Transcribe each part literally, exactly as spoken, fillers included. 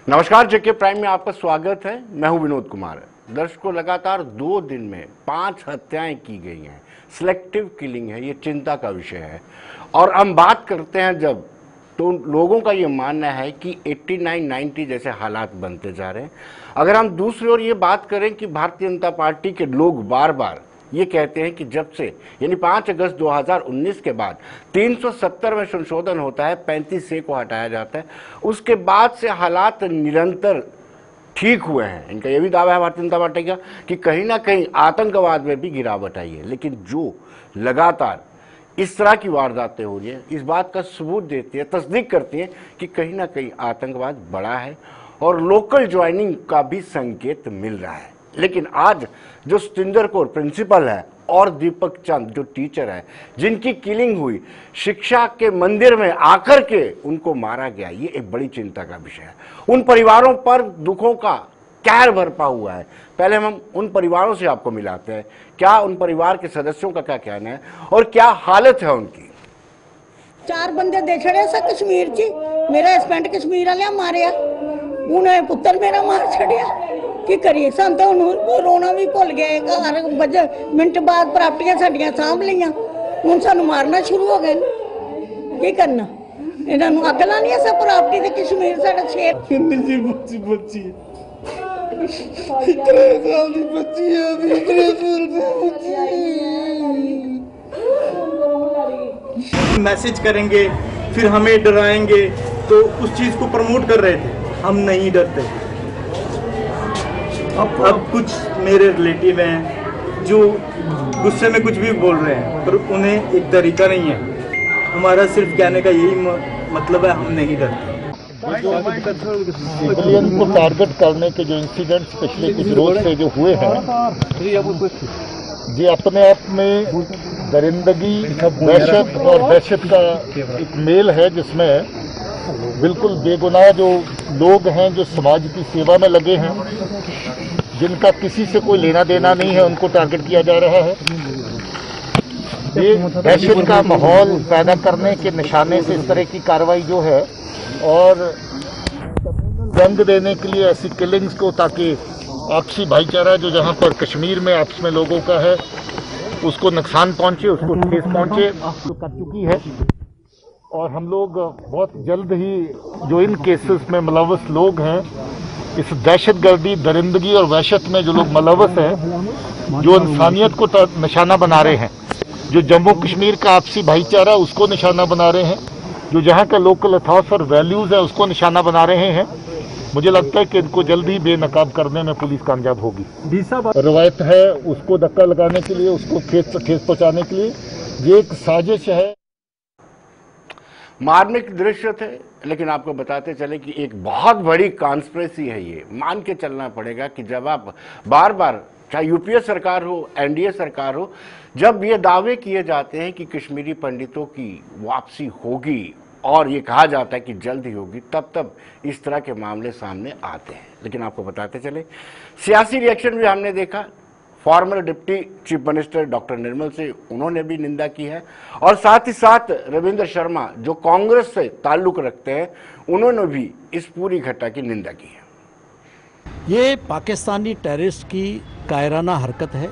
नमस्कार, जेके प्राइम में आपका स्वागत है। मैं हूं विनोद कुमार। दर्शकों, लगातार दो दिन में पांच हत्याएं की गई हैं। सिलेक्टिव किलिंग है, ये चिंता का विषय है। और हम बात करते हैं जब, तो लोगों का ये मानना है कि नवासी नब्बे जैसे हालात बनते जा रहे हैं। अगर हम दूसरी ओर ये बात करें कि भारतीय जनता पार्टी के लोग बार बार ये कहते हैं कि जब से यानी पाँच अगस्त दो हज़ार उन्नीस के बाद तीन सौ सत्तर में संशोधन होता है, पैंतीस ए को हटाया जाता है, उसके बाद से हालात निरंतर ठीक हुए हैं। इनका यह भी दावा है भारतीय जनता पार्टी का कि कहीं ना कहीं आतंकवाद में भी गिरावट आई है। लेकिन जो लगातार इस तरह की वारदातें हो रही हैं, इस बात का सबूत देती है, तस्दीक करती है कि कहीं ना कहीं आतंकवाद बढ़ा है और लोकल ज्वाइनिंग का भी संकेत मिल रहा है। लेकिन आज जो सतिंदर कौर प्रिंसिपल है और दीपक चंद जो टीचर है, जिनकी किलिंग हुई शिक्षा के मंदिर में आकर के उनको मारा गया, ये एक बड़ी चिंता का विषय है। उन परिवारों पर दुखों का कहर बरपा हुआ है। पहले हम उन परिवारों से आपको मिलाते हैं, क्या उन परिवार के सदस्यों का क्या कहना है और क्या हालत है उनकी। चार बंदे दे छड़े सा कश्मीर ची, मेरा हस्बैंड कश्मीर वाले मारिया, उन्हें पुत्र मेरा मार छड़िया। की करिए, सन तो रोना भी भुल गए। हर बज मिनट बाद प्राप्तियां साडियां सांभ लियां, हुण सानू मारना शुरू हो गए। की करना, इन्हां नूं अग लानी है। सब प्राप्ति ते कश्मीर साडा शेर किन्नी जी बच्ची बच्ची इतने साल दी बच्ची है, इतने साल दी बच्ची। मैसेज करेंगे फिर हमें डराएंगे, तो उस चीज को प्रमोट कर रहे थे। हम नहीं डरते। अब अब कुछ मेरे रिलेटिव हैं जो गुस्से में कुछ भी बोल रहे हैं, पर उन्हें एक तरीका नहीं है। हमारा सिर्फ कहने का यही मतलब है, हम नहीं डरते। सिविलियन को टारगेट करने के जो इंसिडेंट्स पिछले कुछ रोज से जो हुए हैं, ये अपने आप में दरिंदगी, दहशत और दहशत का एक मेल है, जिसमें बिल्कुल बेगुनाह जो लोग हैं, जो समाज की सेवा में लगे हैं, जिनका किसी से कोई लेना देना नहीं है, उनको टारगेट किया जा रहा है। ये दहशत का माहौल पैदा करने के निशाने से इस तरह की कार्रवाई जो है, और रंग देने के लिए ऐसी किलिंग्स को, ताकि आपसी भाईचारा जो जहां पर कश्मीर में आपस में लोगों का है, उसको नुकसान पहुंचे, उसको ठेस पहुंचे, कर चुकी है। और हम लोग बहुत जल्द ही जो इन केसेस में मुलव्वस लोग हैं, इस दहशतगर्दी, दरिंदगी और वहशत में जो लोग मुलव्वस हैं, जो इंसानियत को निशाना बना रहे हैं, जो जम्मू कश्मीर का आपसी भाईचारा उसको निशाना बना रहे हैं, जो जहां का लोकल अथॉस और वैल्यूज है उसको निशाना बना रहे हैं, मुझे लगता है कि इनको जल्द ही बेनकाब करने में पुलिस कामयाब होगी। रवायत है उसको धक्का लगाने के लिए, उसको ठेस ठेस पहुंचाने के लिए, ये एक साजिश है। मार्मिक दृश्य थे, लेकिन आपको बताते चले कि एक बहुत बड़ी कॉन्स्पिरेसी है। ये मान के चलना पड़ेगा कि जब आप बार बार, चाहे यूपीए सरकार हो, एनडीए सरकार हो, जब ये दावे किए जाते हैं कि कश्मीरी पंडितों की वापसी होगी और ये कहा जाता है कि जल्द ही होगी, तब तब इस तरह के मामले सामने आते हैं। लेकिन आपको बताते चले, सियासी रिएक्शन भी हमने देखा। Former deputy chief minister doctor Nirmal से उन्होंने भी निंदा की है, और साथ ही साथ रविंद्र शर्मा जो कांग्रेस से ताल्लुक रखते हैं, उन्होंने भी इस पूरी घटना की निंदा की है। ये पाकिस्तानी टेररिस्ट की कायराना हरकत है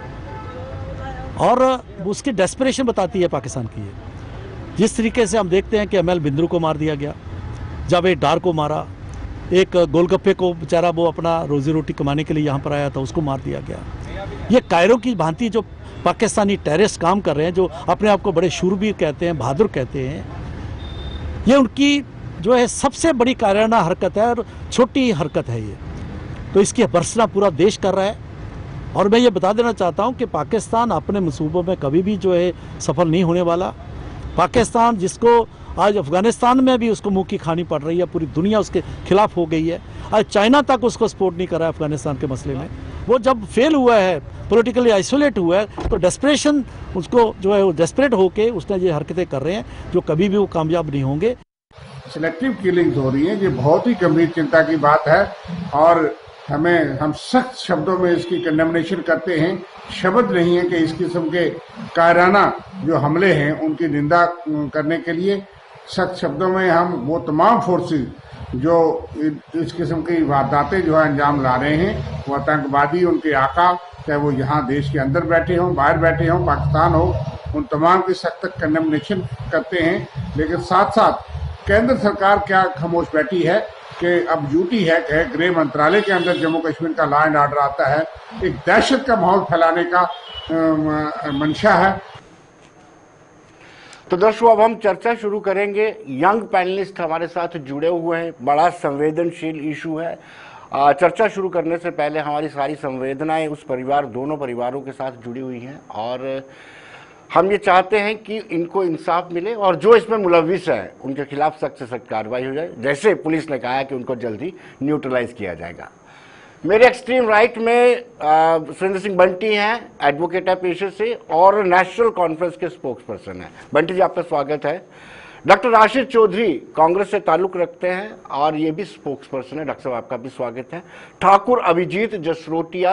और उसकी डेस्परेशन बताती है पाकिस्तान की। जिस तरीके से हम देखते हैं कि एम एल बिंद्रू को मार दिया गया, जब एक डार को मारा, एक गोलगप्पे को बेचारा वो अपना रोजी रोटी कमाने के लिए यहाँ पर आया था, उसको मार दिया गया। ये कायरों की भांति जो पाकिस्तानी टेररिस्ट काम कर रहे हैं, जो अपने आप को बड़े शूरवीर कहते हैं, बहादुर कहते हैं, ये उनकी जो है सबसे बड़ी कायराना हरकत है और छोटी हरकत है ये। तो इसकी भर्त्सना पूरा देश कर रहा है। और मैं ये बता देना चाहता हूँ कि पाकिस्तान अपने मंसूबों में कभी भी जो है सफल नहीं होने वाला। पाकिस्तान जिसको आज अफगानिस्तान में भी उसको मुंह की खानी पड़ रही है, पूरी दुनिया उसके खिलाफ हो गई है, आज चाइना तक उसको सपोर्ट नहीं कर रहा है अफगानिस्तान के मसले में। वो जब फेल हुआ है, पॉलिटिकली आइसोलेट हुआ है, तो डेस्परेशन उसको जो है वो डेस्परेट होके उसने ये हरकतें कर रहे हैं, जो कभी भी वो कामयाब नहीं होंगे। सिलेक्टिव किलिंग्स हो रही हैं, ये बहुत ही गंभीर चिंता की बात है और हमें हम सख्त शब्दों में इसकी कंडेमनेशन करते हैं। शब्द नहीं है कि इस किस्म के कायराना जो हमले हैं उनकी निंदा करने के लिए। सख्त शब्दों में हम वो तमाम फोर्सेस जो इस किस्म की वारदातें जो है अंजाम ला रहे हैं, वो आतंकवादी, उनके आका, चाहे वो यहाँ देश के अंदर बैठे हों, बाहर बैठे हों, पाकिस्तान हो, उन तमाम की सख्त कंडेमनेशन करते हैं। लेकिन साथ साथ केंद्र सरकार क्या खामोश बैठी है कि अब ड्यूटी है कि गृह मंत्रालय के अंदर जम्मू कश्मीर का लॉ एंड ऑर्डर आता है, एक दहशत का माहौल फैलाने का मंशा है। तो दर्शकों, अब हम चर्चा शुरू करेंगे। यंग पैनलिस्ट हमारे साथ जुड़े हुए हैं, बड़ा संवेदनशील इशू है। आ, चर्चा शुरू करने से पहले हमारी सारी संवेदनाएं उस परिवार, दोनों परिवारों के साथ जुड़ी हुई हैं और हम ये चाहते हैं कि इनको इंसाफ मिले और जो इसमें मुलविस है उनके खिलाफ सख्त से सख्त कार्रवाई हो जाए, जैसे पुलिस ने कहा है कि उनको जल्दी न्यूट्रलाइज किया जाएगा। मेरे एक्सट्रीम राइट में सुरेंद्र सिंह बंटी हैं, एडवोकेट है पेशे से और नेशनल कॉन्फ्रेंस के स्पोक्स पर्सन हैं। बंटी जी, आपका स्वागत है। डॉक्टर राशिद चौधरी कांग्रेस से ताल्लुक रखते हैं और ये भी स्पोक्स पर्सन है। डॉक्टर साहब, आपका भी स्वागत है। ठाकुर अभिजीत जसरोटिया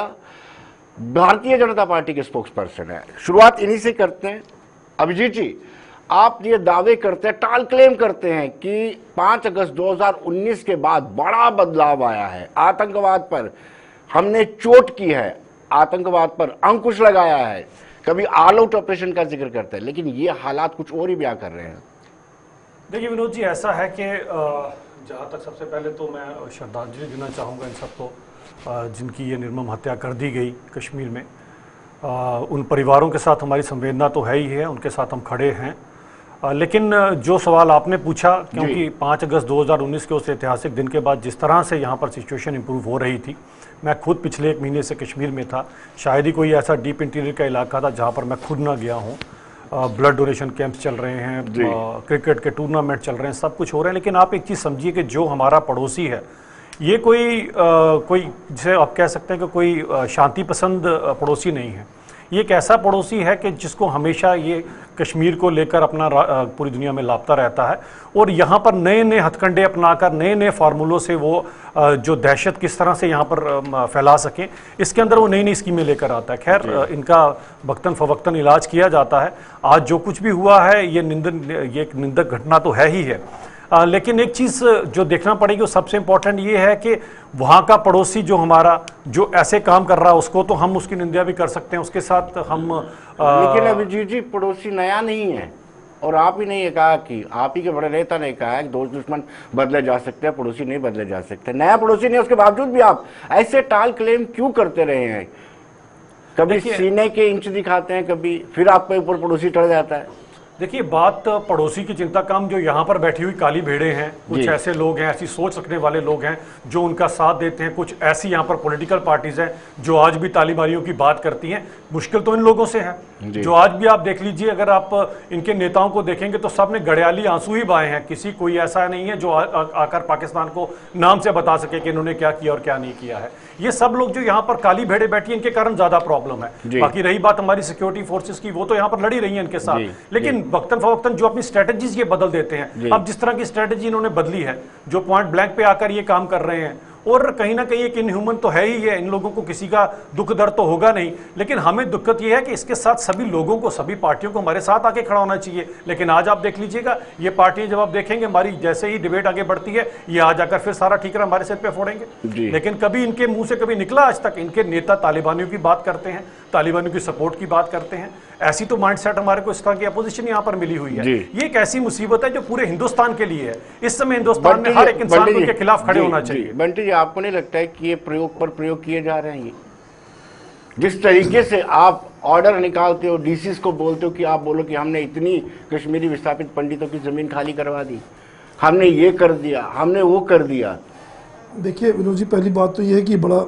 भारतीय जनता पार्टी के स्पोक्स पर्सन है। शुरुआत इन्हीं से करते हैं। अभिजीत जी, आप ये दावे करते हैं, टाल क्लेम करते हैं कि पाँच अगस्त दो हज़ार उन्नीस के बाद बड़ा बदलाव आया है, आतंकवाद पर हमने चोट की है, आतंकवाद पर अंकुश लगाया है, कभी ऑल आउट ऑपरेशन का जिक्र करते हैं, लेकिन ये हालात कुछ और ही बयां कर रहे हैं। देखिए विनोद जी, ऐसा है कि जहाँ तक सबसे पहले तो मैं श्रद्धांजलि देना चाहूँगा इन सबको जिनकी ये निर्मम हत्या कर दी गई कश्मीर में। आ, उन परिवारों के साथ हमारी संवेदना तो है ही है, उनके साथ हम खड़े हैं। आ, लेकिन जो सवाल आपने पूछा, क्योंकि पाँच अगस्त दो हज़ार उन्नीस के उस ऐतिहासिक दिन के बाद जिस तरह से यहाँ पर सिचुएशन इंप्रूव हो रही थी, मैं खुद पिछले एक महीने से कश्मीर में था। शायद ही कोई ऐसा डीप इंटीरियर का इलाका था जहाँ पर मैं खुद ना गया हूँ। ब्लड डोनेशन कैंप्स चल रहे हैं, क्रिकेट के टूर्नामेंट चल रहे हैं, सब कुछ हो रहा है। लेकिन आप एक चीज़ समझिए कि जो हमारा पड़ोसी है, ये कोई आ, कोई जिसे आप कह सकते हैं कि कोई शांति पसंद पड़ोसी नहीं है। ये एक ऐसा पड़ोसी है कि जिसको हमेशा ये कश्मीर को लेकर अपना पूरी दुनिया में लापता रहता है और यहाँ पर नए नए हथकंडे अपनाकर, नए नए फार्मूलों से वो जो दहशत किस तरह से यहाँ पर फैला सकें, इसके अंदर वो नई नई स्कीमें लेकर आता है। खैर, इनका वक्तन फवक्तन इलाज किया जाता है। आज जो कुछ भी हुआ है, ये निंदन ये एक निंदक घटना तो है ही है। आ, लेकिन एक चीज़ जो देखना पड़ेगी, वो सबसे इम्पोर्टेंट ये है कि वहाँ का पड़ोसी जो हमारा जो ऐसे काम कर रहा है, उसको तो हम उसकी निंदा भी कर सकते हैं, उसके साथ हम आ, लेकिन अभिजीत जी, पड़ोसी नया नहीं है और आप ही नहीं कहा कि आप ही के बड़े नेता ने कहा है कि दोस्त दुश्मन बदले जा सकते हैं, पड़ोसी नहीं बदले जा सकते। नया पड़ोसी नहीं, उसके बावजूद भी आप ऐसे टाल क्लेम क्यों करते रहे हैं? कभी सीने के इंच दिखाते हैं, कभी फिर आपके ऊपर पड़ोसी चढ़ जाता है। देखिए, बात पड़ोसी की चिंता कम, जो यहाँ पर बैठी हुई काली भेड़े हैं, कुछ ऐसे लोग हैं, ऐसी सोच रखने वाले लोग हैं जो उनका साथ देते हैं। कुछ ऐसी यहाँ पर पॉलिटिकल पार्टीज हैं जो आज भी तालिबानियों की बात करती हैं। मुश्किल तो इन लोगों से है जो आज भी आप देख लीजिए, अगर आप इनके नेताओं को देखेंगे तो सब ने गड़ियाली आंसू ही बहाए हैं। किसी कोई ऐसा नहीं है जो आ, आ, आकर पाकिस्तान को नाम से बता सके कि इन्होंने क्या किया और क्या नहीं किया है। ये सब लोग जो यहाँ पर काली भेड़े बैठी हैं, इनके कारण ज्यादा प्रॉब्लम है। बाकी रही बात हमारी सिक्योरिटी फोर्सेस की, वो तो यहाँ पर लड़ी रही है इनके साथ, लेकिन वक्तन फवक्तन जो अपनी स्ट्रेटेजीज ये बदल देते हैं। अब जिस तरह की स्ट्रेटेजी इन्होंने बदली है, जो पॉइंट ब्लैंक पे आकर ये काम कर रहे हैं, और कहीं ना कहीं एक इनह्यूमन तो है ही है। इन लोगों को किसी का दुख दर्द तो होगा नहीं, लेकिन हमें दिक्कत यह है कि इसके साथ सभी लोगों को, सभी पार्टियों को हमारे साथ आके खड़ा होना चाहिए। लेकिन आज आप देख लीजिएगा, ये पार्टियां जब आप देखेंगे, हमारी जैसे ही डिबेट आगे बढ़ती है, ये आ जाकर फिर सारा ठीकरा हमारे सिर पे फोड़ेंगे। लेकिन कभी इनके मुंह से कभी निकला आज तक? इनके नेता तालिबानियों की बात करते हैं, तालिबानियों की सपोर्ट की बात करते हैं। ऐसी तो माइंडसेट हमारे को इस तरह की अपोजिशन यहाँ पर मिली हुई है। ये एक ऐसी मुसीबत है जो पूरे हिंदुस्तान के लिए है। इस समय हिंदुस्तान में हर एक इंसान को उनके खिलाफ खड़े होना चाहिए। बंटी जी, आपको नहीं लगता है कि ये प्रयोग पर प्रयोग किए जा रहे हैं? ये जिस तरीके से आप ऑर्डर निकालते हो, डीसीज को बोलते हो कि आप बोलो कि हमने इतनी कश्मीरी विस्थापित पंडितों की जमीन खाली करवा दी, हमने ये कर दिया, हमने वो कर दिया। देखिए विनोद जी, पहली बात तो ये है कि बड़ा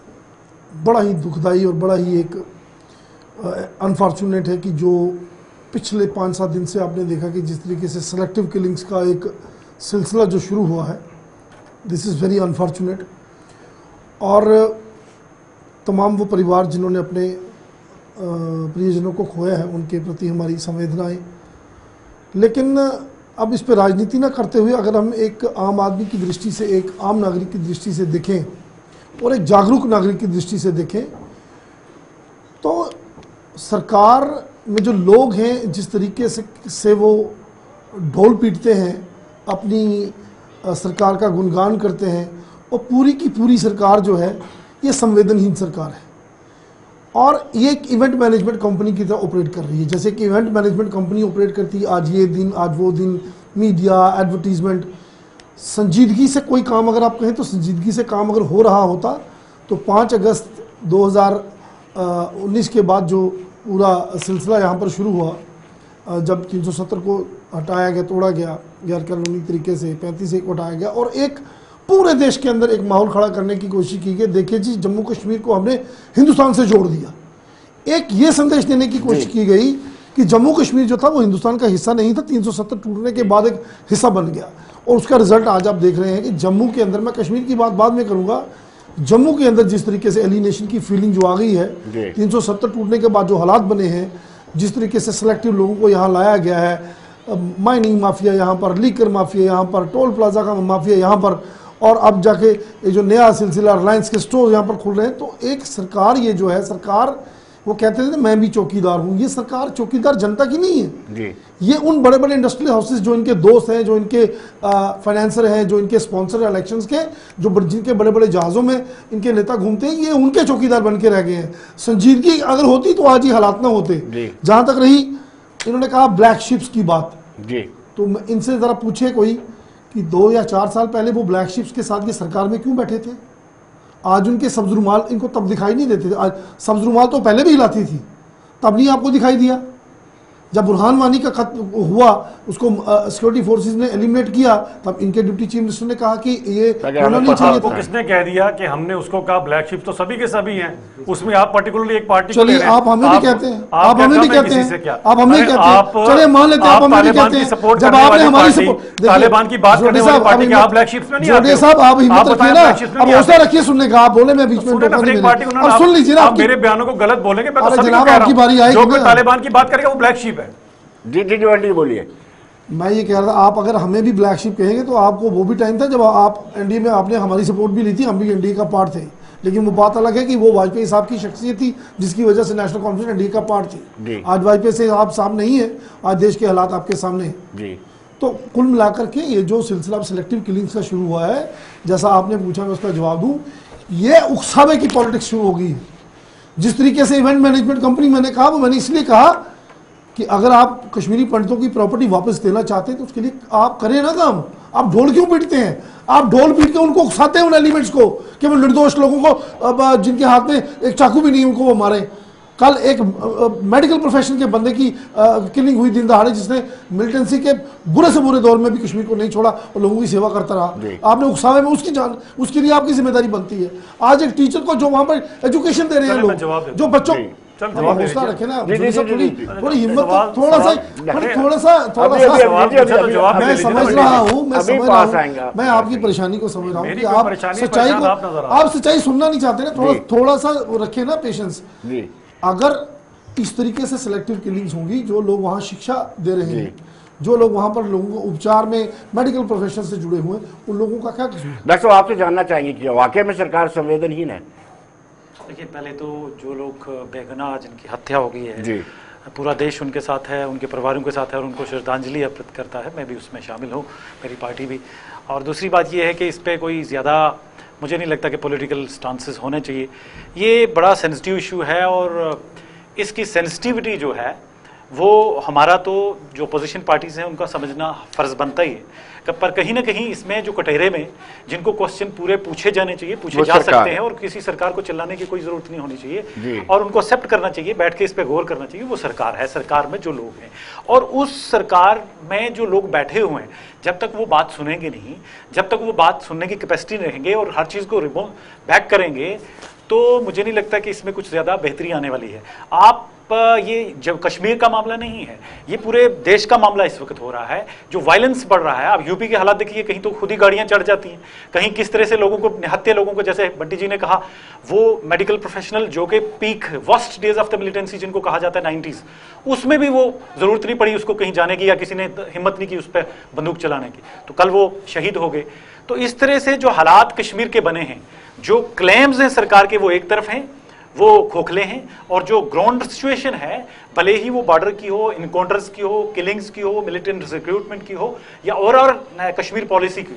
बड़ा ही दुखदाई और बड़ा ही एक अनफॉर्चुनेट है कि जो पिछले पाँच सात दिन से आपने देखा कि जिस तरीके से सेलेक्टिव किलिंग्स का एक सिलसिला जो शुरू हुआ है, दिस इज़ वेरी अनफॉर्चुनेट। और तमाम वो परिवार जिन्होंने अपने प्रियजनों को खोया है, उनके प्रति हमारी संवेदनाएं। लेकिन अब इस पर राजनीति ना करते हुए अगर हम एक आम आदमी की दृष्टि से, एक आम नागरिक की दृष्टि से देखें और एक जागरूक नागरिक की दृष्टि से देखें, तो सरकार में जो लोग हैं, जिस तरीके से से वो ढोल पीटते हैं, अपनी अ, सरकार का गुणगान करते हैं, और पूरी की पूरी सरकार जो है ये संवेदनहीन सरकार है और ये एक इवेंट मैनेजमेंट कंपनी की तरह ऑपरेट कर रही है। जैसे कि इवेंट मैनेजमेंट कंपनी ऑपरेट करती है, आज ये दिन, आज वो दिन, मीडिया, एडवर्टीजमेंट, संजीदगी से कोई काम अगर आप कहें तो संजीदगी से काम अगर हो रहा होता तो पाँच अगस्त दो हज़ार उन्नीस के बाद जो पूरा सिलसिला यहाँ पर शुरू हुआ, जब तीन सौ सत्तर को हटाया गया, तोड़ा गया गैर कानूनी तरीके से, पैंतीस एक को हटाया गया और एक पूरे देश के अंदर एक माहौल खड़ा करने की कोशिश की गई। देखिए जी, जम्मू कश्मीर को हमने हिंदुस्तान से जोड़ दिया। एक ये संदेश देने की कोशिश की गई कि जम्मू कश्मीर जो था वो हिंदुस्तान का हिस्सा नहीं था, तीन सौ सत्तर टूटने के बाद एक हिस्सा बन गया और उसका रिजल्ट आज आप देख रहे हैं कि जम्मू के अंदर, मैं कश्मीर की बात बाद में करूंगा, जम्मू के अंदर जिस तरीके से एलिनेशन की फीलिंग जो आ गई है, तीन सौ सत्तर टूटने के बाद जो हालात बने हैं, जिस तरीके से सिलेक्टिव लोगों को यहाँ लाया गया है, माइनिंग माफिया यहाँ पर, लीकर माफिया यहाँ पर, टोल प्लाजा का माफिया यहाँ पर, और अब जाके ये जो नया सिलसिला रिलायंस के स्टोर यहाँ पर खुल रहे हैं, तो एक सरकार ये जो है, सरकार वो कहते थे मैं भी चौकीदार हूँ, ये सरकार चौकीदार जनता की नहीं है जी। ये उन बड़े बड़े इंडस्ट्रियल हाउसेस जो इनके दोस्त हैं, जो इनके फाइनेंसर हैं, जो इनके स्पॉन्सर हैं इलेक्शंस के, जो जिनके बड़े बड़े जहाज़ों में इनके नेता घूमते हैं, ये उनके चौकीदार बन के रह गए हैं। संजीदगी अगर होती तो आज ये हालात ना होते। जहाँ तक रही इन्होंने कहा ब्लैक शिप्स की बात जी, तो इनसे ज़रा पूछे कोई कि दो या चार साल पहले वो ब्लैक शिप्स के साथ ये सरकार में क्यों बैठे थे? आज उनके सब्ज रुमाल इनको तब दिखाई नहीं देते थे। आज सब्ज रुमाल तो पहले भी हिलाती थी, तब नहीं आपको दिखाई दिया। जब बुरहान वानी का खत हुआ, उसको सिक्योरिटी फोर्सेस ने एलिमिनेट किया, तब इनके डिप्टी चीफ मिनिस्टर ने कहा कि ये होना नहीं चाहिए था। किसने कह दिया कि हमने उसको कहा ब्लैक शिप्स तो सभी के सभी हैं, उसमें आप पर्टिकुलरली एक पार्टी, चलिए आप हमें भी कहते हैं, आप हमें भी कहते हैं, आप हमें कहते हैं, चलिए मान लेते हैं आप हमें भी कहते हैं। जब आपने हमारी सपोर्ट, तालिबान की बात करने वाली पार्टी के आप ब्लैक शिप्स में नहीं आते। जोड़े साहब आप हिम्मत रखिए ना, अब हौसला रखिए सुनने का। आप बोले मैं बीच में और सुन लीजिए ना, आप मेरे बयानों को गलत बोलेंगे, मैं तो सभी को जनाब कह रहा आपकी बारी हूं, आएगी, जो कोई तालिबान की बात करेगा वो ब्लैक शिप है। जी जी जी बोलिए। मैं ये कह रहा था, आप अगर हमें भी ब्लैक शिप कहेंगे तो आपको वो भी टाइम था जब आप एनडीए में, आपने हमारी सपोर्ट भी ली थी, हम भी एनडीए का पार्ट थे, लेकिन वो बात अलग है कि वो वाजपेयी साहब की शख्सियत थी जिसकी वजह से नेशनल कॉन्फ्रेंस एनडीए का पार्ट थी। आज वाजपेयी से आप साहब नहीं है, आज देश के हालात आपके सामने हैं। तो कुल मिलाकर के ये जो सिलसिला सिलेक्टिव किलिंग्स का शुरू हुआ है, जैसा आपने पूछा मैं उसका जवाब दूं, ये उकसावे की पॉलिटिक्स शुरू हो गई है। जिस तरीके से इवेंट मैनेजमेंट कंपनी, मैंने कहा वो मैंने इसलिए कहा कि अगर आप कश्मीरी पंडितों की प्रॉपर्टी वापस देना चाहते हैं तो उसके लिए आप करें ना काम। आप ढोल क्यों पीटते हैं? आप ढोल पीट के उनको उकसाते हैं, उन एलिमेंट्स को, कि वो निर्दोष लोगों को, अब जिनके हाथ में एक चाकू भी नहीं, उनको वो मारे। कल एक मेडिकल प्रोफेशन के बंदे की किलिंग हुई दिन दहाड़े, जिसने मिलिटेंसी के बुरे से बुरे दौर में भी कश्मीर को नहीं छोड़ा और लोगों की सेवा करता रहा। आपने उकसावे में उसकी जान, उसके लिए आपकी जिम्मेदारी बनती है। आज एक टीचर को जो वहां पर एजुकेशन दे रहे हैं लोग, जो बच्चों, हौसला रखे ना, थोड़ी थोड़ी हिम्मत, थोड़ा सा थोड़ा सा थोड़ा सा मैं समझ रहा हूँ, मैं समझ रहा हूँ, मैं आपकी परेशानी को समझ रहा हूँ कि आप सच्चाई को, आप सच्चाई सुनना नहीं चाहते ना, थोड़ा थोड़ा सा रखे ना पेशेंस। अगर इस तरीके से सिलेक्टिव किलिंग्स होंगी, जो लोग वहाँ शिक्षा दे रहे हैं, जो लोग वहाँ पर लोगों को उपचार में मेडिकल प्रोफेशन से जुड़े हुए हैं, उन लोगों का क्या कसूर? डॉक्टर साहब आपसे जानना चाहेंगे कि वाकई में सरकार संवेदनहीन है? देखिए, पहले तो जो लोग बेगुनाह जिनकी हत्या हो गई है जी, पूरा देश उनके साथ है, उनके परिवारों के साथ है और उनको श्रद्धांजलि अर्पित करता है। मैं भी उसमें शामिल हूँ, मेरी पार्टी भी। और दूसरी बात ये है कि इस पर कोई ज़्यादा मुझे नहीं लगता कि पॉलिटिकल स्टांसेस होने चाहिए। ये बड़ा सेंसिटिव इशू है और इसकी सेंसिटिविटी जो है वो हमारा तो जो अपोजिशन पार्टीज़ हैं उनका समझना फ़र्ज़ बनता ही है। पर कहीं ना कहीं इसमें जो कटहरे में जिनको क्वेश्चन पूरे पूछे जाने चाहिए, पूछे जा सकते हैं, और किसी सरकार को चिल्लाने की कोई ज़रूरत नहीं होनी चाहिए और उनको एक्सेप्ट करना चाहिए, बैठ के इस पर गौर करना चाहिए। वो सरकार है, सरकार में जो लोग हैं और उस सरकार में जो लोग बैठे हुए हैं, जब तक वो बात सुनेंगे नहीं, जब तक वो बात सुनने की कैपेसिटी रहेंगे और हर चीज़ को रिमूव बैक करेंगे, तो मुझे नहीं लगता कि इसमें कुछ ज़्यादा बेहतरी आने वाली है। आप ये जब कश्मीर का मामला नहीं है, ये पूरे देश का मामला इस वक्त हो रहा है, जो वायलेंस बढ़ रहा है। आप यूपी के हालात देखिए, कहीं तो खुद ही गाड़ियां चढ़ जाती हैं, कहीं किस तरह से लोगों को, निहत्थे लोगों को, जैसे बंटी जी ने कहा, वो मेडिकल प्रोफेशनल जो कि peak worst days of the militancy जिनको कहा जाता है नाइन्टीज, उसमें भी वो जरूरत नहीं पड़ी उसको कहीं जाने की, या किसी ने हिम्मत नहीं की उस पर बंदूक चलाने की, तो कल वो शहीद हो गए। तो इस तरह से जो हालात कश्मीर के बने हैं, जो क्लेम्स हैं सरकार के, वो एक तरफ हैं, वो खोखले हैं, और जो ग्राउंड सिचुएशन है, भले ही वो बॉर्डर की हो, इनकाउंटर्स की हो, किलिंग्स की हो, मिलिटेंट रिक्रूटमेंट की हो, या और और कश्मीर पॉलिसी की हो,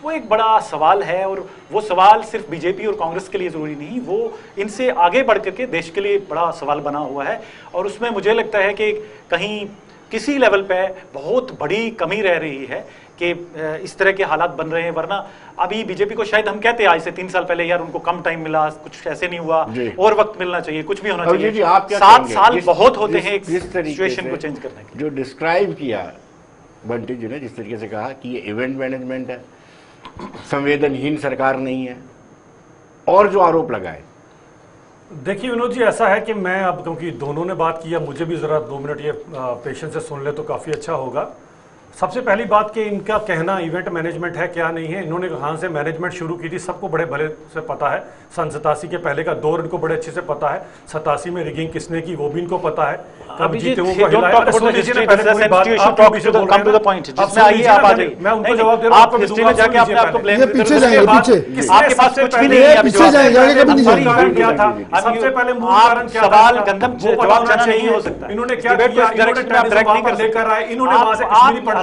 वो एक बड़ा सवाल है, और वो सवाल सिर्फ बीजेपी और कांग्रेस के लिए जरूरी नहीं, वो इनसे आगे बढ़ करके देश के लिए बड़ा सवाल बना हुआ है। और उसमें मुझे लगता है कि कहीं किसी लेवल पे बहुत बड़ी कमी रह रही है कि इस तरह के हालात बन रहे हैं। वरना अभी बीजेपी को शायद हम कहते हैं आज से तीन साल पहले, यार उनको कम टाइम मिला, कुछ ऐसे नहीं हुआ, और वक्त मिलना चाहिए, कुछ भी होना चाहिए। सात साल बहुत होते हैं एक सिचुएशन को चेंज करने के। जो डिस्क्राइब किया बंटी जी ने, जिस तरीके से कहा कि ये इवेंट मैनेजमेंट है, संवेदनहीन सरकार नहीं है, और जो आरोप लगाए। देखिए विनोद जी, ऐसा है कि मैं अब, क्योंकि दोनों ने बात किया, मुझे भी जरा दो मिनट ये पेशेंस से सुन ले तो काफी अच्छा होगा। सबसे पहली बात कि इनका कहना इवेंट मैनेजमेंट है, क्या नहीं है। इन्होंने कहाँ से मैनेजमेंट शुरू की थी सबको बड़े भले से पता है। सन सतासी के पहले का दौर इनको बड़े अच्छे से पता है। सतासी में रिगिंग किसने की वो भी इनको पता है। कब जीते वो मैं उनको जवाब दे रहा हूं, हिस्ट्री में जाके आपने आपको ब्लेम पीछे जाएंगे, पीछे आपके पास कुछ भी नहीं है, पीछे जाएंगे, आगे कभी नहीं जाएंगे। क्या था सबसे पहले मूल कारण क्या था? सवाल गंदम जवाब देना नहीं हो सकता। इन्होंने क्या किया, इन्होंने ट्रेडिशन लेकर आए, इन्होंने वहां से कश्मीरी पंडित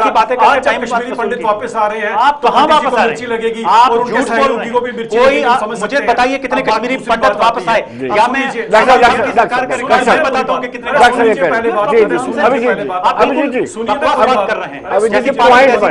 आज जब कश्मीरी पंडित वापस आ रहे हैं आप कहां वापस आ रहे हैं? लगेगी आप और उनके सहयोगी को भी मिर्ची लगेगी, समझ सकते हैं। मुझे बताइए कितने कश्मीरी पंडित वापस आए? क्या मैं सरकार का रिकॉर्ड मैं बताता हूं कि कितने पहले बात कर रहे हैं, अभी जी आप अभी जी सुनिए, बात कर रहे हैं अभी जी पॉइंट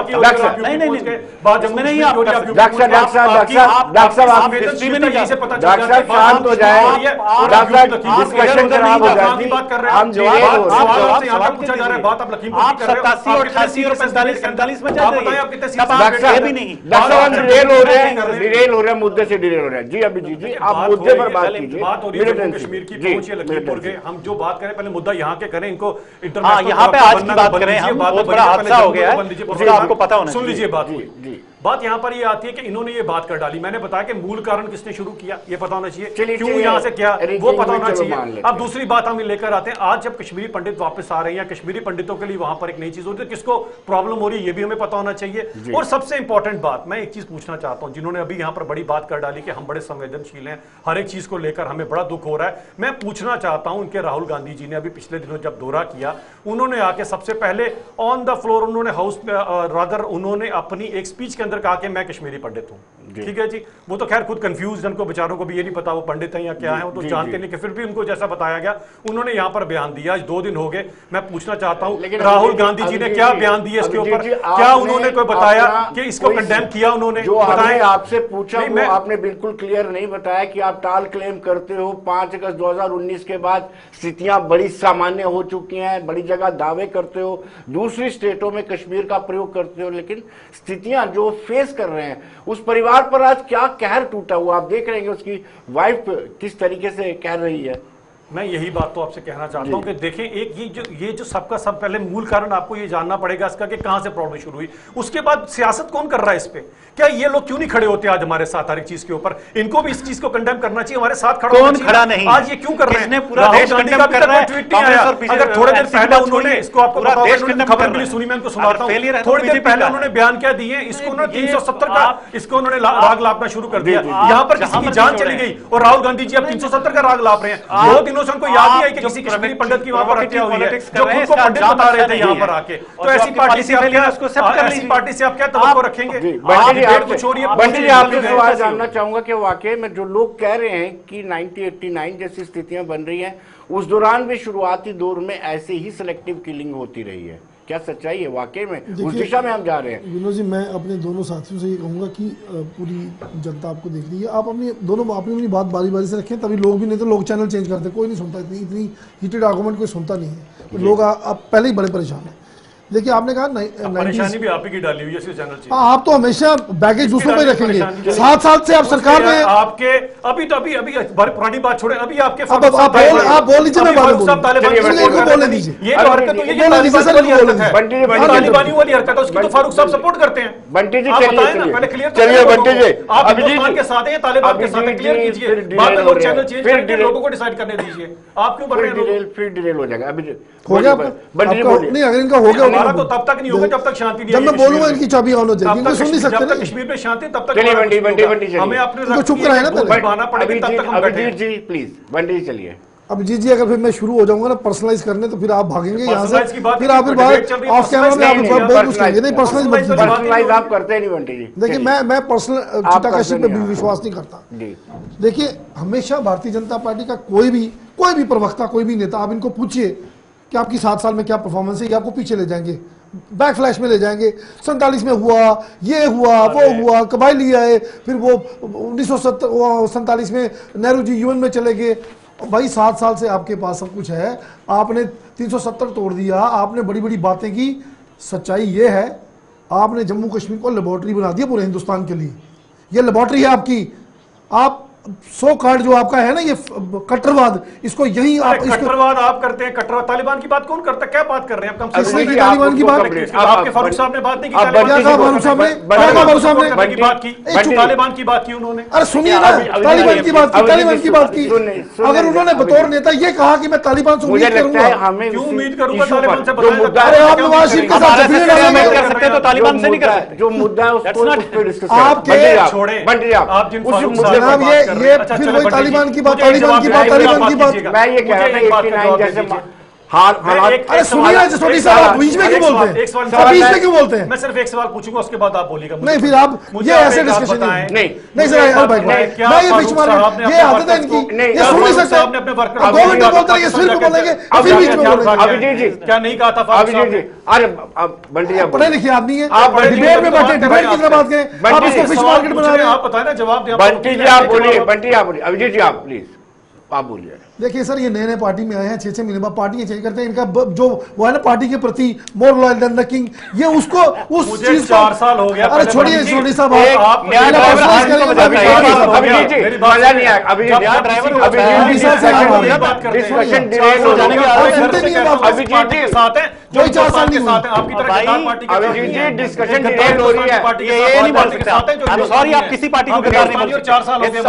पर नहीं नहीं नहीं बात जब मैं नहीं आप डॉक्टर साहब डॉक्टर साहब डॉक्टर साहब आप हिस्ट्री में नहीं से पता डॉक्टर साहब शांत हो जाए, डॉक्टर साहब डिस्कशन खराब हो जाती है। हम जवाब आपसे यहां तक पूछा जा रहा है, बात आप लखीमपुर आप सत्तासी और अठासी और पैंतालीस सैंतालीस में आप बताएं आप कितने डॉक्टर भी नहीं डॉक्टर डिटेल हो रहे हैं, डिटेल हो रहे हैं, मुद्दे से डिटेल हो रहे हैं। जी अभी जी जी आप मुद्दे पर बात कीजिए। बात हो रही है कश्मीर की, पहुंचिए लखीमपुर के। हम जो बात करें पहले मुद्दा यहाँ के करें, इनको इंटरनेशनल यहाँ पे आज की बात करें, हम बहुत बड़ा हादसा हो गया है, आपको पता होना। सुन लीजिए बात हुई बात यहाँ पर ये आती है कि इन्होंने ये बात कर डाली। मैंने बताया कि मूल कारण किसने शुरू किया ये पता होना चाहिए, क्यों यहाँ से क्या वो पता होना चाहिए। अब दूसरी बात हम लेकर आते हैं, आज जब कश्मीरी पंडित वापस आ रहे हैं या कश्मीरी पंडितों के लिए वहां पर एक नई चीज होती है, किसको प्रॉब्लम हो रही है ये भी हमें पता होना चाहिए। और सबसे इंपॉर्टेंट बात मैं एक चीज पूछना चाहता हूं, जिन्होंने अभी यहाँ पर बड़ी बात कर डाली कि हम बड़े संवेदनशील हैं, हर एक चीज को लेकर हमें बड़ा दुख हो रहा है। मैं पूछना चाहता हूं, उनके राहुल गांधी जी ने अभी पिछले दिनों जब दौरा किया, उन्होंने आके सबसे पहले ऑन द फ्लोर उन्होंने हाउस रादर उन्होंने अपनी एक स्पीच के अंदर कहा कि मैं कश्मीरी पंडित हूं। ठीक है जी, वो तो खैर खुद कंफ्यूज, उनको बेचारों को भी ये नहीं पता वो पंडित है या क्या है, वो तो जानते नहीं कि फिर भी उनको जैसा बताया गया उन्होंने यहाँ पर बयान दिया। आज दो दिन हो गए, मैं पूछना चाहता हूँ राहुल गांधी जी ने क्या बयान दिया इसके ऊपर, क्या उन्होंने कोई बताया कि इसको कंडेम किया उन्होंने? जो हमने आपसे पूछा वो आपने बिल्कुल क्लियर नहीं बताया कि आप टाल क्लेम करते हो। पांच अगस्त दो हजार उन्नीस के बाद स्थितियां बड़ी सामान्य हो चुकी हैं, बड़ी जगह दावे करते हो, दूसरी स्टेटों में कश्मीर का प्रयोग करते हो, लेकिन स्थितियां जो फेस कर रहे हैं उस परिवार पर आज क्या कहर टूटा हुआ आप देख रहे हैं, उसकी वाइफ किस तरीके से कह रही है। मैं यही बात तो आपसे कहना चाहता हूं कि देखें, एक ये जो ये जो सबका सब पहले मूल कारण आपको ये जानना पड़ेगा इसका कि कहां से प्रॉब्लम शुरू हुई, उसके बाद सियासत कौन कर रहा है इस पे। क्या ये लोग क्यों नहीं खड़े होते आज हमारे साथ हर एक चीज के ऊपर? इनको भी इस चीज को कंडेम करना चाहिए, हमारे साथ खड़ा कौन खड़ा नहीं, आज ये क्यों कर रहे हैं? पूरा देश कंडेम कर रहा है, ट्वीट नहीं आया। अगर थोड़ी देर पहले उन्होंने इसको आपको खबर मिली, सुनी, मैं उनको सुनाता हूं। थोड़ी देर पहले उन्होंने बयान क्या दिए, इसको उन्होंने तीन सौ सत्तर का इसको उन्होंने राग लापना शुरू कर दिया। यहाँ पर किसी की जान चली गई और राहुल गांधी जी अब तीन सौ सत्तर का राग लाप रहे हैं। दो दिनों से उनको याद नहीं कि किसी कश्मीरी पंडित की वहां पर हत्या हुई है, जो खुद को पंडित बता रहे थे यहाँ पर आके। तो ऐसी पार्टी से आप क्या ऐसी पार्टी से आप क्या तवक्को रखेंगे? कुछ हो रही है। बंटी जी आपसे सवाल जानना चाहूंगा कि वाकई में जो लोग कह रहे हैं कि नाइनटीन एटी नाइन जैसी स्थितियां बन रही हैं, उस दौरान भी शुरुआती दौर में ऐसे ही सिलेक्टिव किलिंग होती रही है, क्या सच्चाई है वाकई में? उस दिशा में हम जा रहे हैं। विनोद जी, मैं अपने दोनों साथियों से ये कहूंगा कि पूरी जनता आपको देख रही है, आप अपनी दोनों अपनी अपनी बात बारी बारी से रखें, तभी लोग भी, नहीं तो लोग चैनल चेंज करते, कोई नहीं सुनता, इतनी इतनी हीटेड आर्गूमेंट कोई सुनता नहीं है, तो लोग आप पहले ही बड़े परेशान हैं। देखिए आपने कहा परेशानी भी आप ही की डाली हुई है चैनल चेंज। आप तो हमेशा बैगेज दूसरों पे रखेंगे। सात साल से आप सरकार में आपके अभी तो अभी अभी पुरानी बात छोड़े, अभी आपके आप बोल आप बोल लीजिए, मैं बोलने दीजिए। ये जो हरकत हुई है तालिबानी वाली हरकत है, उसकी तो फारूक साहब सपोर्ट करते हैं। बंटी जी पहले क्लियर चलिए, बंटी जी आप हिंदुस्तान के साथ हैं तालिबान के साथ, क्लियर कीजिए, बाद में लोग चैनल चेंज करके लोगों को डिसाइड करने दीजिए। आप क्यों बढ़ रहे हैं? फिर डिटेल हो जाएगा। अभी हो गया नहीं, अगर इनका हो गया हमारा तो तब तक नहीं होगा जब तक शांति नहीं। जब मैं बोलूंगा इनकी चाबी ऑन हो जाएगी, इनको सुन नहीं सकते। जब तक कश्मीर में शांति तब तक बंटी बंटी बंटी हमें अपने चुप कराए ना, बनाना पड़ेगा तब तक हम बैठे। जी प्लीज बंटी जी चलिए। अभिजीत जी अगर फिर मैं शुरू हो जाऊंगा ना पर्सनलाइज करने तो फिर आप भागेंगे यहाँ से, फिर आप फिर बाहर ऑफ कैमरा में आप बहुत कुछ कहेंगे। नहीं पर्सनलाइज पर्सनलाइज आप करते नहीं बंटी जी। देखिए मैं मैं पर्सनल चिताकशी पे विश्वास नहीं करता। देखिए हमेशा भारतीय जनता पार्टी का कोई भी कोई भी प्रवक्ता कोई भी नेता आप इनको पूछिए कि आपकी सात साल में क्या परफॉर्मेंस है, ये आपको पीछे ले जाएंगे, बैक फ्लैश में ले जाएंगे। सैंतालीस में हुआ, ये हुआ, वो हुआ, कबायली आए, फिर वो उन्नीस सौ सत्तर सैंतालीस में नेहरू जी यूएन में चले गए। भाई सात साल से आपके पास सब कुछ है, आपने तीन सौ सत्तर तोड़ दिया, आपने बड़ी बड़ी बातें की। सच्चाई ये है आपने जम्मू कश्मीर को लेबोरेटरी बना दिया पूरे हिंदुस्तान के लिए। ये लेबोरेटरी है आपकी। आप सौ कार्ड जो आपका है ना ये कट्टरवाद, इसको यही आप कट्टरवाद आप करते हैं। कट्टरवाद तालिबान की बात कौन करता है? क्या बात कर रहे हैं आप? कम से कम तालिबान की बात आपके फारूक साहब ने बात नहीं की। फारूक साहब ने की बात की, तालिबान की बात की उन्होंने। अरे सुनिए ना, तालिबान की बात की, तालिबान की बात की। अगर उन्होंने बतौर नेता ये कहा कि मैं तालिबान से उम्मीद करूंगा, क्यों उमीद करूंगा तालिबान से? अरे आप नवाज शरीफ के साथ कर सकते तो तालिबान से नहीं कर सकते। जो मुद्दा है उसको आपके छोड़े बंटी आप आप जिन फारूक साहब जनाब ये ये फिर वही तालिबान की बात, तालिबान की बात, तालिबान की बात। मैं ये कह रहा था जैसे हाल हालात। अरे सुनिए जसोटी साहब, आप बीच में क्यों बोलते हैं? आप बीच में क्यों बोलते हैं? मैं सिर्फ एक सवाल पूछूंगा उसके बाद आप बोलिएगा। नहीं फिर आप ये ऐसे डिस्कशन नहीं नहीं सर यार भाई मैं ये बीच में ये आदत है इनकी, ये सुन नहीं सकते। आपने अपने वर्कर दो मिनट बोलते हैं, सिर्फ बोलेंगे फिर बीच में बोलेंगे। अभिजीत जी क्या नहीं कहा था फारूक साहब ने? अरे बंटी आप पढ़े लिखे आदमी है, आप डिबेट में बैठे, डिबेट की तरह बात करें, आप इसको फिश मार्केट बना रहे हैं। आप बताए ना जवाब दे। बंटी जी आप बोलिए, बंटी आप बोलिए, अभिजीत जी आप प्लीज आप बोलिए। देखिए सर ये नए नए पार्टी में आए हैं, छह छह महीने बाद पार्टी चेंज करते हैं। इनका जो वो है ना पार्टी के प्रति more loyal than the king, ये उसको उस चीज को चार साल हो गया। अरे छोड़िए छोड़िए साहब, आप अभिजीत जी मजा नहीं आया। अभिजीत अभिजीत डिस्कशन डिले हो जाएगा। अभिजीत जी साथ है कोई चार साल नहीं हुआ आपकी तरह पार्टी के। अभिजीत जी डिस्कशन डिले हो रही है, ये नहीं बोल सकते। सॉरी आप किसी पार्टी को गद्दार नहीं बोल सकते। चार साल हो गए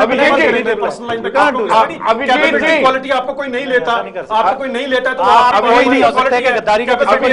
अभिजीत जी क्वालिटी आपको कोई नहीं लेता, आपको कोई नहीं लेता तो आप कोई नहीं हो सकते कि गद्दारी का आपको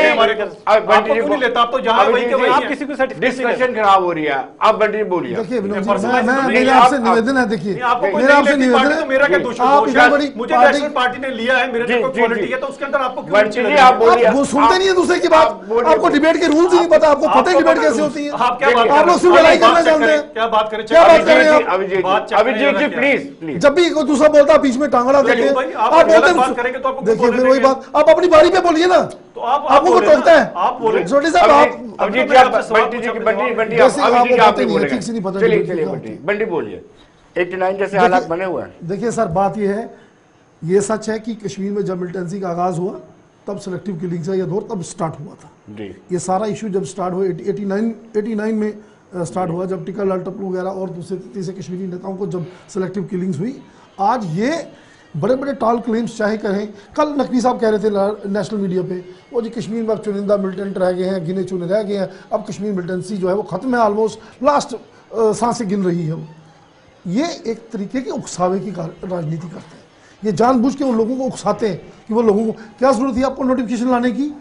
क्यों नहीं लेता? आप तो जहां वही के वही। आप किसी को डिस्कशन खराब हो रही है। आप बंटी बोलिए। देखिए विनोद जी मैं मेरा आपसे निवेदन है, देखिए मेरा आपसे निवेदन है, मेरा क्या दोष है? मुझे नेशनल पार्टी ने लिया है, मेरे को क्वालिटी है तो उसके अंदर आपको क्यों नहीं? आप बोलिए। वो सुनते नहीं है दूसरे की बात, आपको डिबेट के रूल्स ही नहीं पता, आपको पता है डिबेट कैसे होती है। आप क्या बात आप लोग सिर्फ लड़ाई करना जानते हैं। क्या बात करें? क्या बात कर रहे हैं अभिजीत अभिजीत जी प्लीज प्लीज। जब भी कोई दूसरा बोलता है बीच में टांगड़ा देते हैं, आप बोलते हैं। देखिए फिर वही बात, आप अपनी बारी पे बोलिए ना, तो आप आपको कोई टोकता है? आप बोले छोटे साहब आप अभिजीत जी आप बंटी जी की बंटी बंटी आप अभिजीत जी आप नहीं बोलेंगे। चलिए चलिए बंटी बंटी बोलिए। नवासी जैसे हालात बने हुए हैं। देखिए सर बात ये है, ये सच है कि कश्मीर में जब मिलिटेंसी का आगाज हुआ तब सेलेक्टिव किलिंग का ये दौर तब स्टार्ट हुआ था जी। ये सारा इशू जब स्टार्ट हुआ नवासी में स्टार्ट हुआ, जब टिका लाल टप्पू वगैरह और दूसरे तीसरे कश्मीरी नेताओं को जब सेलेक्टिव किलिंग्स हुई। आज ये बड़े बड़े टॉल क्लेम्स चाहे करें, कल नकवी साहब कह रहे थे नेशनल मीडिया पे, वो जी कश्मीर में अब चुनिंदा मिलिटेंट रह गए हैं, गिने चुने रह गए हैं, अब कश्मीर मिलिटेंसी जो है वो खत्म है, ऑलमोस्ट लास्ट सांसें गिन रही है। ये एक तरीके की उकसावे की राजनीति करते हैं, ये जानबूझ के उन लोगों को उकसाते हैं कि वो लोगों को क्या जरूरत थी आपको नोटिफिकेशन लाने की।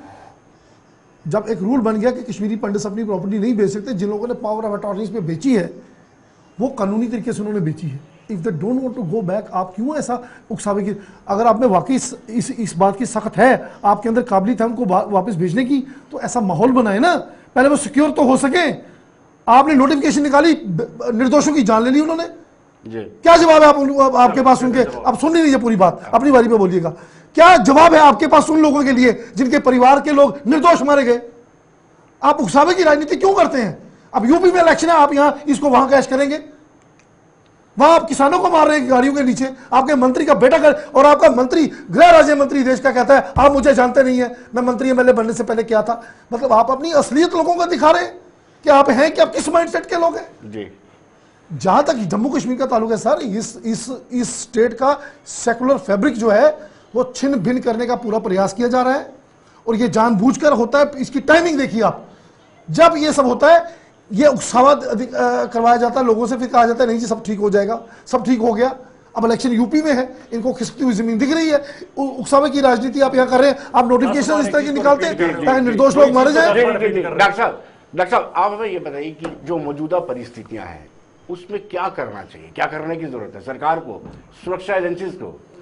जब एक रूल बन गया कि कश्मीरी पंडित अपनी प्रॉपर्टी नहीं बेच सकते, जिन लोगों ने पावर ऑफ अटॉर्नीज पे बेची है वो कानूनी तरीके से उन्होंने बेची है। If they don't want to go back, आप क्यों ऐसा उकसावे की? अगर आप में वाकई इस, इस इस बात की सख्त है, आपके अंदर काबिलियत है उनको वापस भेजने की, तो ऐसा माहौल बनाए ना, पहले वो सिक्योर तो हो सके। आपने नोटिफिकेशन निकाली, निर्दोषों की जान ले ली उन्होंने जी। क्या जवाब है आप, आपके पास उनके? आप सुन नहीं लीजिए पूरी बात, अपनी बारी पे बोलिएगा। क्या जवाब है आपके पास उन लोगों के लिए जिनके परिवार के लोग निर्दोष मारे गए? आप उकसावे की राजनीति क्यों करते हैं? अब यूपी में इलेक्शन है, आप यहां इसको वहां कैश करेंगे, वहां आप किसानों को मार रहे हैं गाड़ियों के नीचे, आपके मंत्री का बेटा कर, और आपका मंत्री गृह राज्य मंत्री देश का कहता है आप मुझे जानते नहीं है, मैं मंत्री एमएलए बनने से पहले क्या था। मतलब आप अपनी असलियत लोगों को दिखा रहे हैं कि आप हैं कि आप किस माइंडसेट के लोग हैं जी। जहां तक जम्मू कश्मीर का ताल्लुक है सर, इस इस इस स्टेट का सेकुलर फैब्रिक जो है वो छिन्न भिन्न करने का पूरा प्रयास किया जा रहा है, और ये जानबूझकर होता है। इसकी टाइमिंग देखिए आप, जब ये सब होता है ये उकसावा करवाया जाता है लोगों से, फिर कहा जाता है नहीं जी सब ठीक हो जाएगा, सब ठीक हो गया। अब इलेक्शन यूपी में है, इनको खिसकती हुई जमीन दिख रही है, उकसावे की राजनीति आप यहाँ कर रहे हैं। आप नोटिफिकेशन इस तरह की निकालते हैं ताकि निर्दोष लोग मारे जाए। डॉक्टर साहब डॉक्टर साहब आप हमें ये बताइए कि जो मौजूदा परिस्थितियां हैं उसमें क्या करना चाहिए, क्या करने की जरूरत है सरकार को, सुरक्षा एजेंसीज को?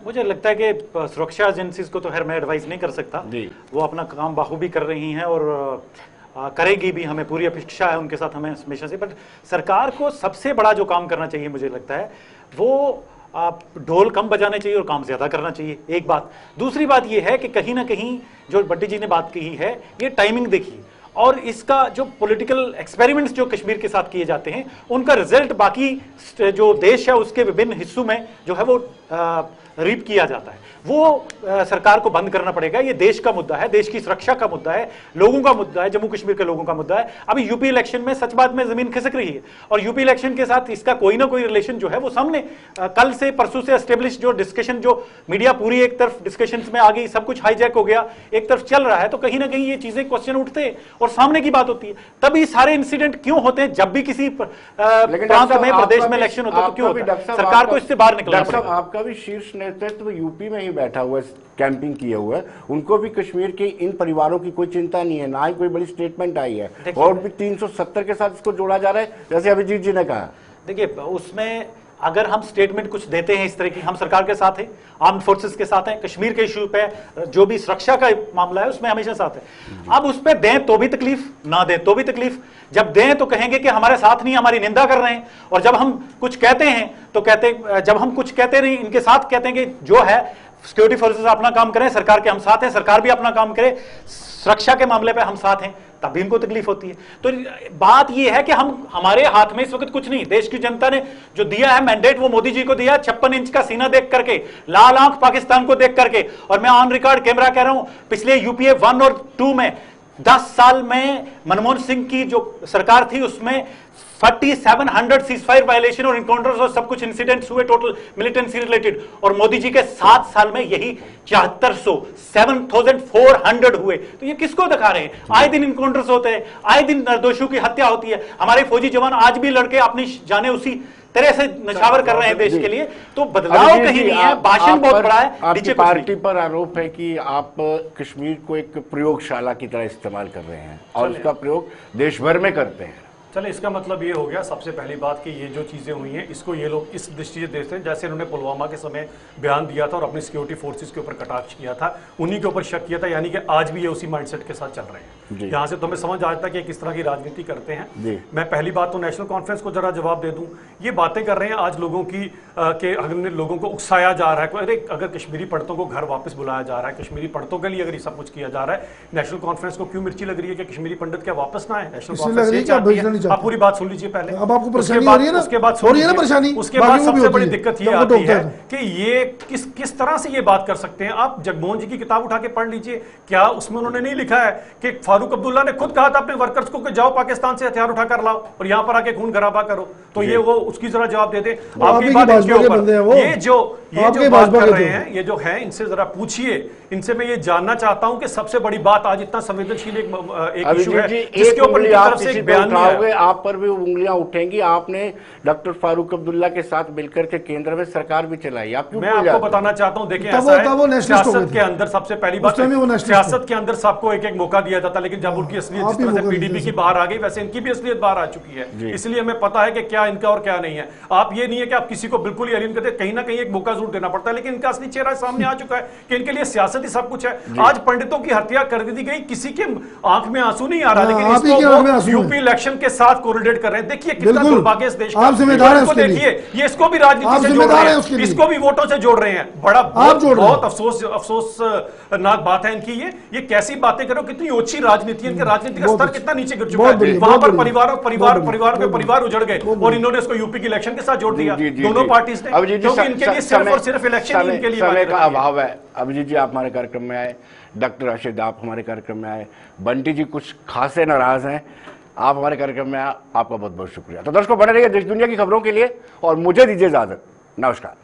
मुझे लगता है कि सुरक्षा एजेंसीज को तो खैर मैं एडवाइस नहीं कर सकता, वो अपना काम बाखूबी कर रही हैं और आ, करेगी भी, हमें पूरी अपेक्षा है उनके साथ हमें हमेशा से। बट सरकार को सबसे बड़ा जो काम करना चाहिए मुझे लगता है वो आप ढोल कम बजाने चाहिए और काम ज्यादा करना चाहिए, एक बात। दूसरी बात ये है कि कहीं ना कहीं जो बंटी जी ने बात कही है, ये टाइमिंग देखिए, और इसका जो पॉलिटिकल एक्सपेरिमेंट्स जो कश्मीर के साथ किए जाते हैं उनका रिजल्ट बाकी जो देश है उसके विभिन्न हिस्सों में जो है वो आ, रीप किया जाता है। वो आ, सरकार को बंद करना पड़ेगा। ये देश का मुद्दा है, देश की सुरक्षा का मुद्दा है, लोगों का मुद्दा है, जम्मू कश्मीर के लोगों का मुद्दा है। अभी यूपी इलेक्शन में सच बात में जमीन खिसक रही है और यूपी इलेक्शन के साथ इसका कोई ना कोई रिलेशन जो है वो सामने आ, कल से परसों से एस्टेब्लिश जो डिस्कशन, जो मीडिया पूरी एक तरफ डिस्कशंस में आ गई, सब कुछ हाईजैक हो गया, एक तरफ चल रहा है, तो कहीं ना कहीं ये चीजें क्वेश्चन उठते हैं और सामने की बात होती है। तभी सारे इंसिडेंट क्यों होते हैं? जब भी किसी प्रांत में, प्रदेश में इलेक्शन होता है तो क्यों होता है? सरकार को इससे बाहर निकलना पड़ेगा। आपका भी शीर्ष नेतृत्व यूपी में ही बैठा हुआ है, कैंपिंग किया हुआ है, उनको भी कश्मीर के इन परिवारों की कोई चिंता नहीं है, ना ही कोई बड़ी स्टेटमेंट आई है, और भी तीन सौ सत्तर के साथ इसको जोड़ा जा रहा है, जैसे अभिजीत जी ने कहा। देखिए, उसमें अगर हम स्टेटमेंट कुछ देते हैं इस तरह की, हम सरकार के साथ हैं, आर्म्ड फोर्सेस के साथ हैं, कश्मीर के इशू पे जो भी सुरक्षा का मामला है उसमें हमेशा साथ है। अब उस पर दें तो भी तकलीफ, ना दें तो भी तकलीफ। जब दें तो कहेंगे कि हमारे साथ नहीं, हमारी निंदा कर रहे हैं, और जब हम कुछ कहते हैं तो कहते जब हम कुछ कहते नहीं इनके साथ कहते हैं कि जो है सिक्योरिटी फोर्सेस अपना काम करें, सरकार के हम साथ हैं, सरकार भी अपना काम करे, सुरक्षा के मामले पे हम साथ हैं, तभी इनको तकलीफ होती है। तो बात यह है कि हम, हमारे हाथ में इस वक्त कुछ नहीं, देश की जनता ने जो दिया है मैंडेट वो मोदी जी को दिया, छप्पन इंच का सीना देख करके, लाल आंख पाकिस्तान को देख करके। और मैं ऑन रिकॉर्ड कैमरा कह रहा हूं, पिछले यूपीए वन और टू में दस साल में मनमोहन सिंह की जो सरकार थी उसमें सैंतालीस सौ सीजफायर वायलेशन और इनकाउंटर्स और सब कुछ इंसिडेंट्स हुए टोटल मिलिटेंसी रिलेटेड, और मोदी जी के सात साल में यही चौहत्तर सौ सेवन थाउजेंड फोर हंड्रेड हुए। तो ये किसको दिखा रहे हैं? आए दिन इनकाउंटर्स होते हैं, आए दिन निर्दोषों की हत्या होती है, हमारे फौजी जवान आज भी लड़के अपनी जाने उसी तरह से नशावर कर रहे हैं देश के लिए। तो बदलाव कहीं नहीं है, भाषण बहुत बड़ा है। आपकी पार्टी पर आरोप है कि आप कश्मीर को एक प्रयोगशाला की तरह इस्तेमाल कर रहे हैं और उसका प्रयोग देश भर में करते हैं। चले, इसका मतलब ये हो गया सबसे पहली बात कि ये जो चीज़ें हुई हैं इसको ये लोग इस दृष्टि से देखते हैं, जैसे इन्होंने पुलवामा के समय बयान दिया था और अपनी सिक्योरिटी फोर्सेस के ऊपर कटाक्ष किया था, उन्हीं के ऊपर शक किया था, यानी कि आज भी ये उसी माइंडसेट के साथ चल रहे हैं। यहाँ से तो हमें समझ आता है कि किस तरह की राजनीति करते हैं। मैं पहली बात तो नेशनल कॉन्फ्रेंस को जरा जवाब दे दूं, ये बातें कर रहे हैं आज लोगों की के अगर लोगों को उकसाया जा रहा है, अरे अगर कश्मीरी पंडितों को घर वापस बुलाया जा रहा है, कश्मीरी पंडितों के लिए अगर ये सब कुछ किया जा रहा है, नेशनल कॉन्फ्रेंस को क्यों मिर्ची लग रही है कि कश्मीरी पंडित क्या वापस ना आए? नेशनल कॉन्फ्रेंस, आप पूरी बात सुन लीजिए पहले। अब आपको परेशानी हो रही है ना? उसके बाद हो रही है ना परेशानी? उसके बाद सबसे बड़ी दिक्कत ये आती है कि ये किस किस तरह से ये बात कर सकते हैं। आप जगमोहन जी की किताब उठा के पढ़ लीजिए, क्या उसमें उन्होंने नहीं लिखा है कि फारूक अब्दुल्ला ने खुद कहा था अपने वर्कर्स को कि जाओ पाकिस्तान से हथियार उठा कर लाओ और यहाँ पर आके खून खराबा करो? तो ये वो उसकी जरा जवाब दे दे। आपकी बात इनके ऊपर, ये जो ये जो बात कर रहे हैं, ये जो है, इनसे जरा पूछिए, इनसे मैं ये जानना चाहता हूं कि सबसे बड़ी बात आज इतना संवेदनशील एक एक इशू है जिसके ऊपर तरफ से एक बयान है, आप पर भी उंगलियां उठेंगी। आपने डॉक्टर फारूक अब्दुल्ला के साथ मिलकर के केंद्र में सरकार भी चलाई, आप क्यों? मैं आपको बताना चाहता हूं, देखिए ऐसा है, सियासत के अंदर सबसे पहली बात, सियासत के अंदर सबको एक एक मौका दिया जाता, लेकिन जब उनकी असलियत जिस तरह से पीडीपी की बाहर आ गई, वैसे इनकी भी असलियत बाहर आ चुकी है। इसलिए हमें पता है कि क्या इनका और क्या नहीं है। आप ये नहीं है कि आप किसी को बिल्कुल ही एलियन करते, कहीं ना कहीं एक मौका जरूर देना पड़ता है, लेकिन इनका असली चेहरा सामने आ चुका है कि इनके लिए सियासत ही सब कुछ है। आज पंडितों की हत्या कर दी गई, किसी के आंख में आंसू नहीं आ रहा, लेकिन इसको यूपी इलेक्शन के साथ कोरिलेट कर रहे हैं। देखिए कितना दुर्भाग्य इस देश का, देखिए ये इसको भी राजनीति से जोड़ रहे हैं, इसको भी वोटों से जोड़ रहे हैं। बड़ा बहुत अफसोस अफसोसनाक बात है इनकी। ये ये कैसी बातें करो, कितनी ओछी राजनीति, इनके राजनीति का स्तर कितना नीचे गिर चुका है। वहां पर परिवारों परिवार परिवार के परिवार उजड़ गए और इन्होंने इसको यूपी के इलेक्शन के साथ जोड़ दिया, दोनों पार्टीज ने, क्योंकि इनके लिए सिर्फ और सिर्फ इलेक्शन ही इनके लिए समय का अभाव है। अभिजीत जी आप हमारे कार्यक्रम में आए, डॉक्टर राशिद आप हमारे कार्यक्रम में आए, बंटी जी कुछ खासे नाराज हैं, आप हमारे कार्यक्रम में आए, आपका बहुत बहुत शुक्रिया। तो दर्शकों बने रहिए देश दुनिया की खबरों के लिए और मुझे दीजिए इजाजत। नमस्कार।